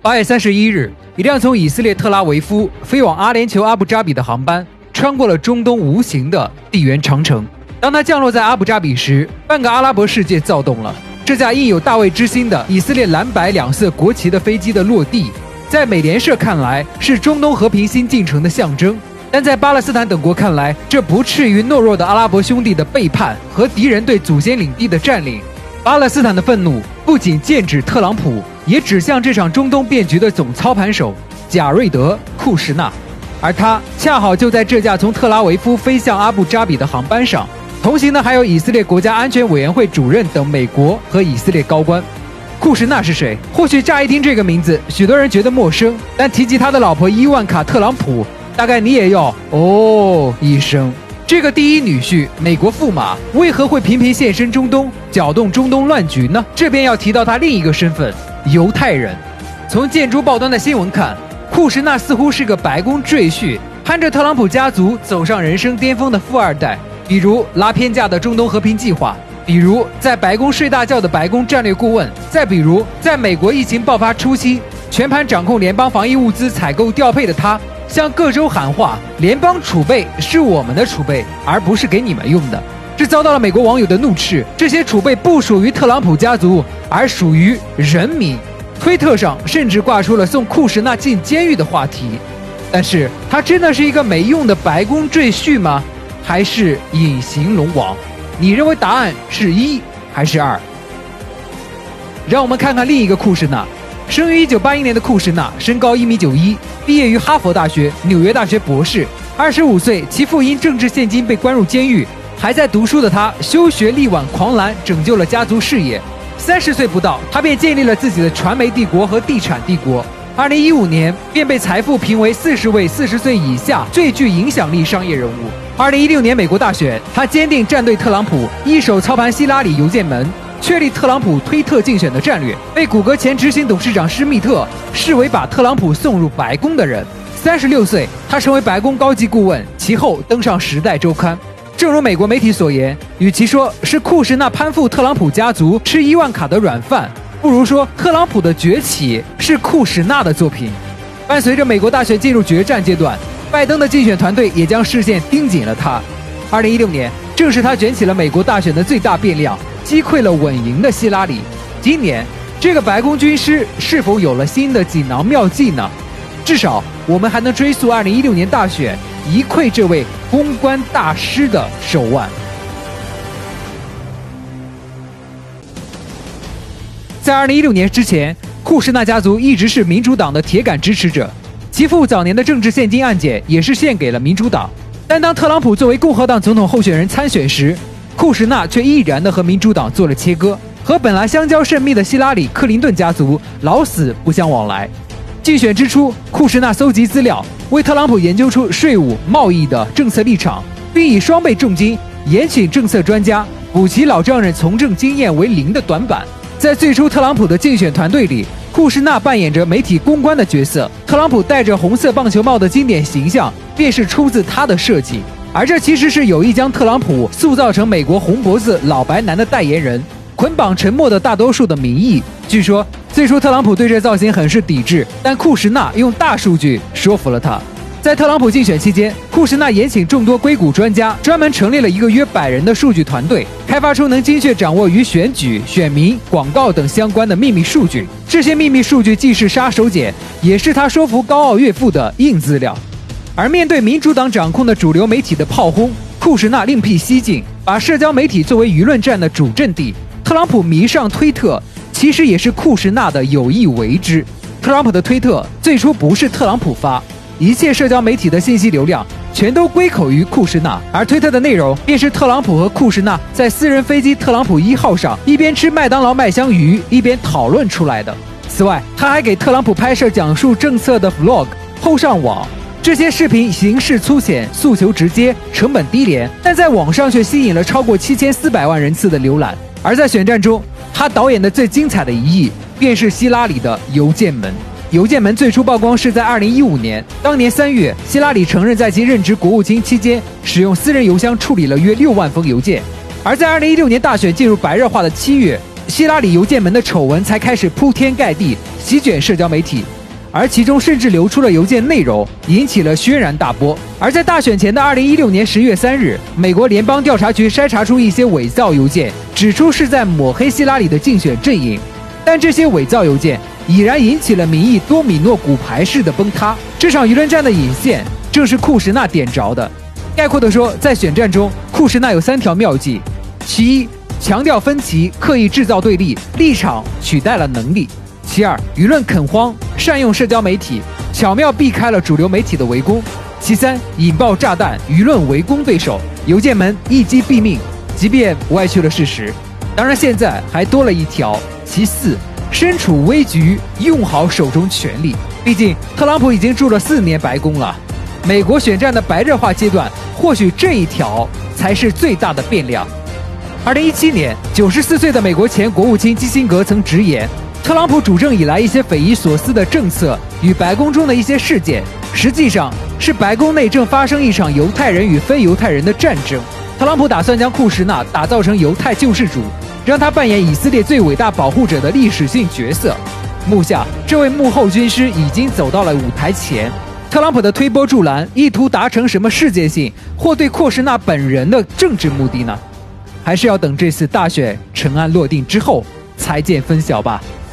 8月31日，一辆从以色列特拉维夫飞往阿联酋阿布扎比的航班穿过了中东无形的地缘长城。当它降落在阿布扎比时，半个阿拉伯世界躁动了。这架印有大卫之星的以色列蓝白两色国旗的飞机的落地，在美联社看来是中东和平新进程的象征，但在巴勒斯坦等国看来，这不至于懦弱的阿拉伯兄弟的背叛和敌人对祖先领地的占领。巴勒斯坦的愤怒不仅剑指特朗普，也指向这场中东变局的总操盘手贾瑞德·库什纳，而他恰好就在这架从特拉维夫飞向阿布扎比的航班上。同行的还有以色列国家安全委员会主任等美国和以色列高官。库什纳是谁？或许乍一听这个名字，许多人觉得陌生，但提及他的老婆伊万卡·特朗普，大概你也要哦一声。这个第一女婿，美国驸马，为何会频频现身中东，搅动中东乱局呢？这边要提到他另一个身份——犹太人。从见诸报端的新闻看，库什纳似乎是个白宫赘婿，攀着特朗普家族走上人生巅峰的富二代，比如拉偏架的中东和平计划，比如在白宫睡大觉的白宫战略顾问，再比如在美国疫情爆发初期全盘掌控联邦防疫物资采购调配的他，向各州喊话，联邦储备是我们的储备，而不是给你们用的。这遭到了美国网友的怒斥，这些储备不属于特朗普家族，而属于人民。推特上甚至挂出了送库什纳进监狱的话题。但是他真的是一个没用的白宫赘婿吗？还是隐形龙王？你认为答案是1还是2？让我们看看另一个库什纳。生于1981年的库什纳，身高1.91米，毕业于哈佛大学、纽约大学博士。25岁，其父因政治现金被关入监狱，还在读书的他休学力挽狂澜，拯救了家族事业。30岁不到，他便建立了自己的传媒帝国和地产帝国。2015年便被财富评为40位40岁以下最具影响力商业人物。2016年美国大选，他坚定站队特朗普，一手操盘希拉里邮件门，确立特朗普推特竞选的战略，被谷歌前执行董事长施密特视为把特朗普送入白宫的人。36岁，他成为白宫高级顾问，其后登上《时代周刊》。正如美国媒体所言，与其说是库什纳攀附特朗普家族吃伊万卡的软饭，不如说特朗普的崛起是库什纳的作品。伴随着美国大选进入决战阶段，拜登的竞选团队也将视线盯紧了他。2016年，正是他卷起了美国大选的最大变量，击溃了稳赢的希拉里。今年，这个白宫军师是否有了新的锦囊妙计呢？至少，我们还能追溯2016年大选一窥这位公关大师的手腕。在2016年之前，库什纳家族一直是民主党的铁杆支持者，其父早年的政治现金案件也是献给了民主党。但当特朗普作为共和党总统候选人参选时，库什纳却毅然地和民主党做了切割，和本来相交甚密的希拉里·克林顿家族老死不相往来。竞选之初，库什纳搜集资料，为特朗普研究出税务、贸易的政策立场，并以双倍重金延请政策专家，补齐老丈人从政经验为0的短板。在最初特朗普的竞选团队里，库什纳扮演着媒体公关的角色，特朗普戴着红色棒球帽的经典形象便是出自他的设计。而这其实是有意将特朗普塑造成美国红脖子老白男的代言人，捆绑沉默的大多数的民意。据说最初特朗普对这造型很是抵制，但库什纳用大数据说服了他。在特朗普竞选期间，库什纳延请众多硅谷专家，专门成立了一个约100人的数据团队，开发出能精确掌握与选举、选民、广告等相关的秘密数据。这些秘密数据既是杀手锏，也是他说服高傲岳父的硬资料。而面对民主党掌控的主流媒体的炮轰，库什纳另辟蹊径，把社交媒体作为舆论战的主阵地。特朗普迷上推特，其实也是库什纳的有意为之。特朗普的推特最初不是特朗普发，一切社交媒体的信息流量全都归口于库什纳，而推特的内容便是特朗普和库什纳在私人飞机特朗普1号上一边吃麦当劳麦香鱼一边讨论出来的。此外，他还给特朗普拍摄讲述政策的 vlog 后上网。这些视频形式粗浅，诉求直接，成本低廉，但在网上却吸引了超过7400万人次的浏览。而在选战中，他导演的最精彩的一役便是希拉里的邮件门。邮件门最初曝光是在2015年，当年3月，希拉里承认在其任职国务卿期间使用私人邮箱处理了约6万封邮件。而在2016年大选进入白热化的7月， 希拉里邮件门的丑闻才开始铺天盖地，席卷社交媒体。而其中甚至流出了邮件内容，引起了轩然大波。而在大选前的2016年10月3日，美国联邦调查局筛查出一些伪造邮件，指出是在抹黑希拉里的竞选阵营。但这些伪造邮件已然引起了民意多米诺骨牌式的崩塌。这场舆论战的引线正是库什纳点着的。概括地说，在选战中，库什纳有3条妙计：其一，强调分歧，刻意制造对立，立场取代了能力；其二，舆论垦荒，善用社交媒体，巧妙避开了主流媒体的围攻；其三，引爆炸弹，舆论围攻对手，邮件门一击毙命，即便歪曲了事实。当然，现在还多了一条，其四，身处危局，用好手中权力。毕竟，特朗普已经住了4年白宫了，美国选战的白热化阶段，或许这一条才是最大的变量。2017年，94岁的美国前国务卿基辛格曾直言，特朗普主政以来一些匪夷所思的政策与白宫中的一些事件，实际上是白宫内正发生一场犹太人与非犹太人的战争。特朗普打算将库什纳打造成犹太救世主，让他扮演以色列最伟大保护者的历史性角色。目下，这位幕后军师已经走到了舞台前。特朗普的推波助澜，意图达成什么世界性或对库什纳本人的政治目的呢？还是要等这次大选尘埃落定之后才见分晓吧。